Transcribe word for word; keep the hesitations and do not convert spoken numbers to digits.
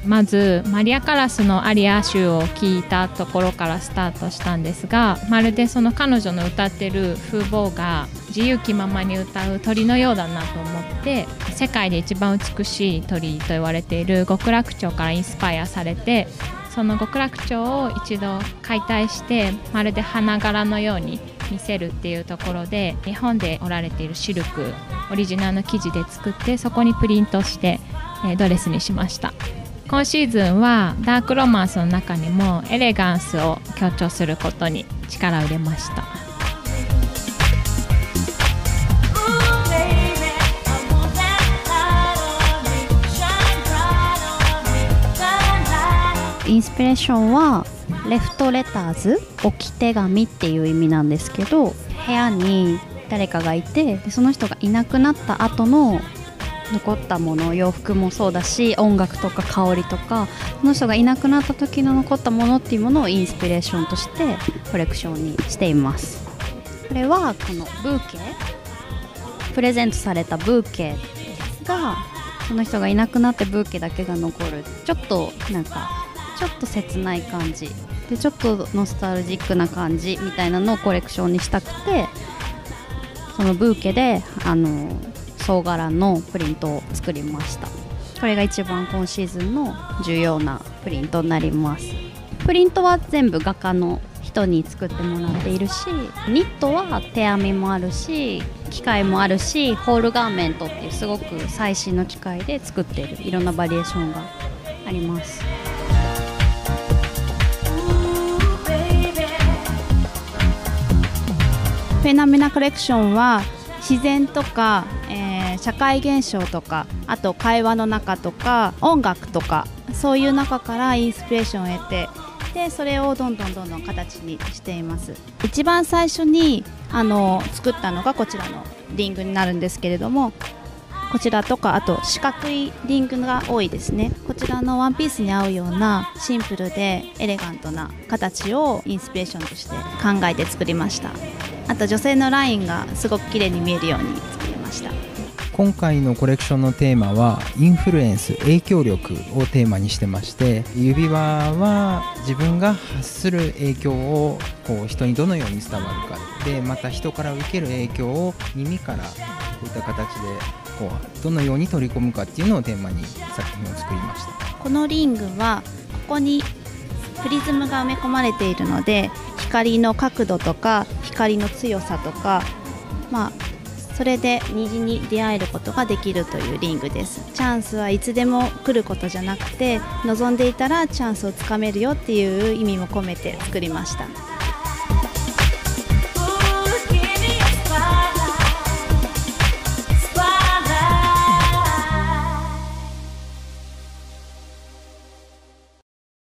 まずマリア・カラスのアリア集を聴いたところからスタートしたんですが、まるでその彼女の歌ってる風貌が自由気ままに歌う鳥のようだなと思って、世界で一番美しい鳥と言われている極楽鳥からインスパイアされて、その極楽鳥を一度解体してまるで花柄のように見せるっていうところで、日本で織られているシルクオリジナルの生地で作って、そこにプリントしてドレスにしました。今シーズンはダークロマンスの中にもエレガンスを強調することに力を入れました。 インスピレーションはレフトレターズ、置き手紙っていう意味なんですけど、部屋に誰かがいて、でその人がいなくなった後の残ったもの、洋服もそうだし音楽とか香りとか、その人がいなくなった時の残ったものっていうものをインスピレーションとしてコレクションにしています。これはこのブーケ、プレゼントされたブーケが、その人がいなくなってブーケだけが残る、ちょっとなんかちょっと切ない感じで、ちょっとノスタルジックな感じみたいなのをコレクションにしたくて、そのブーケであの総柄のプリントを作りました。これが一番今シーズンの重要なプリントになります。プリントは全部画家の人に作ってもらっているし、ニットは手編みもあるし、機械もあるし、ホールガーメントっていうすごく最新の機械で作っているいろんなバリエーションがあります。 フェナメナコレクションは自然とか、えー、社会現象とか、あと会話の中とか音楽とか、そういう中からインスピレーションを得て、でそれをどんどんどんどん形にしています。一番最初にあの作ったのがこちらのリングになるんですけれども、こちらとかあと四角いリングが多いですね。こちらのワンピースに合うようなシンプルでエレガントな形をインスピレーションとして考えて作りました。あと女性のラインがすごく綺麗に見えるように作りました。 今回のコレクションのテーマはインフルエンス、影響力をテーマにしてまして、指輪は自分が発する影響をこう人にどのように伝わるかで、また人から受ける影響を耳からこういった形でこうどのように取り込むかっていうのをテーマに作品を作りました。 このリングはここにプリズムが埋め込まれているので、光の角度とか光の強さとか、まあそれで虹に出会えることができるというリングです。チャンスはいつでも来ることじゃなくて、望んでいたらチャンスをつかめるよっていう意味も込めて作りました。